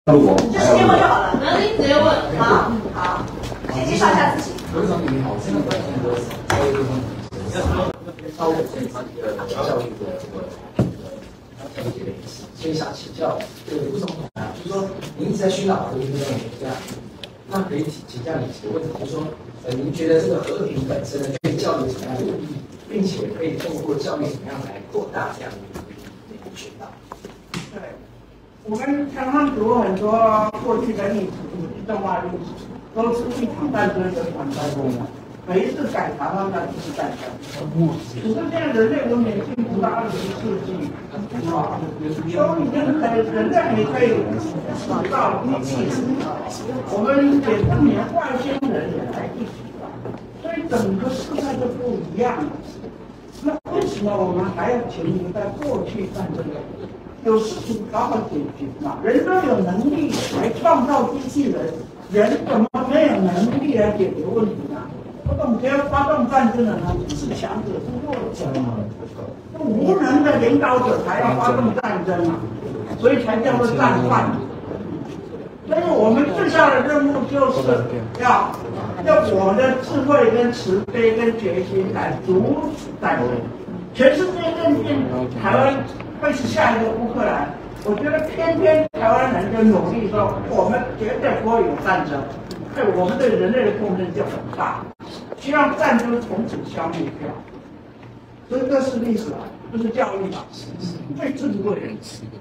我就直接问就好了，能力直接问。好，好，先介绍一下自己。 刘总你好，我现在关心的稍微对他的教育的这个所以想请教吴总统啊，就是说您一直在宣导和平跟美这样，那可以请教你几个问题，就是说您觉得这个和平本身对教育有什么样的意义，并且可以透过教育怎么样来扩大这样的一个宣导？ 对。我们常常读很多过去的历史，动画历史，都是一场战争的场战争的。每一次改台湾那就是战争。只是现在人类文明进步到20世纪，啊，所以人类也可以制造机器，我们也不连外星人也来一起了，所以整个世界就不一样了。那为什么我们还要停留在过去战争的？有事情好好解决嘛，人都有能力来创造机器人，人怎么没有能力来解决问题呢？我总觉得发动战争的呢是强者，是弱者嘛，无能的领导者才要发动战争嘛，所以才叫做战犯。所以我们最大的任务就是要我的智慧跟慈悲跟决心来阻止战争。全世界认定台湾会是下一个乌克兰，我觉得偏偏台湾人就努力说，我们绝对不会有战争，对我们对人类的贡献就很大，希望战争从此消灭掉。所以这是历史啊，这是教育啊，最珍贵的。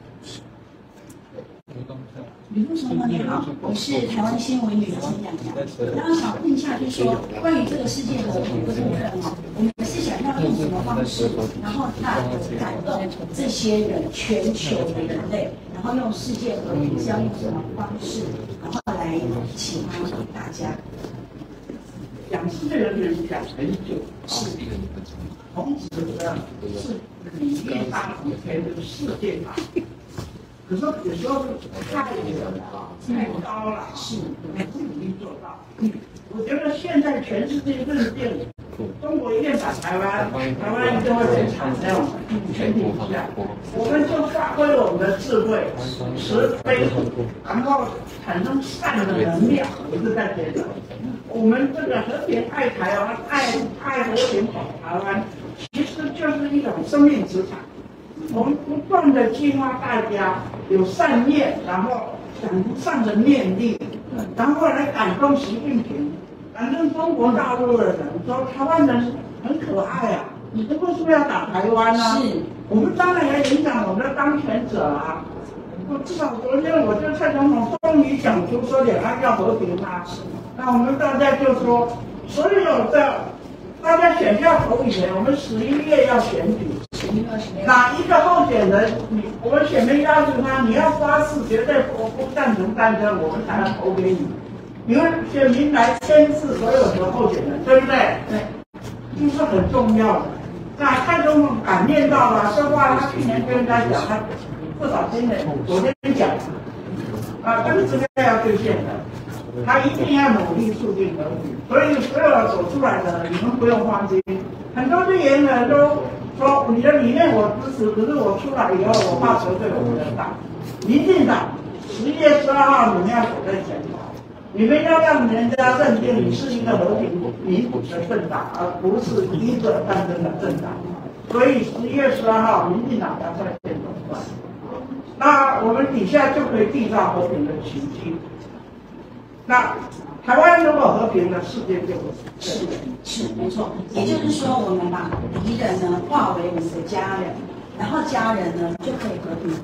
吕副总统你好，我是台湾新闻女陈洋洋。然后想问一下，就是说关于这个世界和平的部分哦，我们是想要用什么方式，然后感动这些人，全球的人类，然后用世界和平是要用什么方式，然后来启发大家？ 讲世界人民讲很久，是孔子的是礼义大同才是世界大。可是有时候太远了，太高了，是不容易做到。我觉得现在全世界认定，中国一定把台湾一定会很惨那种前提之下，我们就发挥了我们的智慧、慈悲，然后产生善的能量，不是在别的。我们这个和平爱台湾、爱和平保台湾，其实就是一种生命磁场。我们不断的激发大家有善念，然后讲善的念力，然后来感动习近平，感动中国大陆的人，说台湾人很可爱啊，你们为什么要打台湾呢？是，我们当然也影响我们的当权者啊。至少昨天我就蔡总统终于讲出说两岸要和平啊，那我们大家就说，所有的大家选票投以前，我们11月要选举。哪一个候选人，我们选民要求他，你要发誓绝对不赞成战争，我们才能投给你。因为选民来签字所有的候选人，对不对？对，这是很重要的。那蔡总统感念到了，这话他去年跟人家讲，他至少昨天讲，这个是要兑现的。他一定要努力促进和平，所以所有走出来的，你们不用放心。很多的言人都说你的理念我支持，可是我出来以后，我怕得罪我们的党。民进党11月12号你们要走在前头，你们要让人家认定你是一个和平民主的政党，而不是一个战争的政党。所以11月12号，民进党要在线走出来，那我们底下就可以缔造和平的奇迹。那台湾如果和平了，世界就会是没错。也就是说，我们把敌人呢化为我们的家人，然后家人呢就可以和平。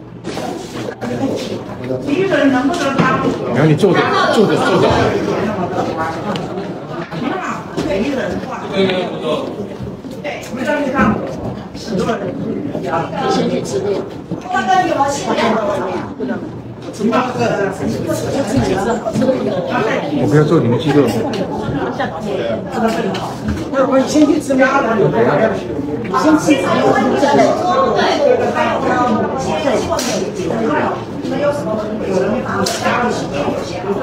敌人能不能当？ 然后你坐着。 那敌人化。对，我们上去看，很多人先去吃面。 刚刚有啊，现在我不要做你们肌肉。 我先去吃鸭了， 先吃菜， 你们有什么问题？有人会把家里时间有些好，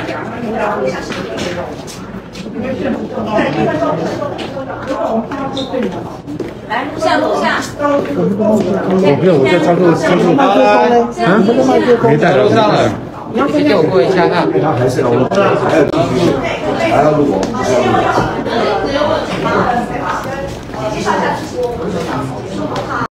来录下。 我不要，我在操作。没带了。 你要先给我过一下哈。 他还是要录，还要继续，还要录，还要录。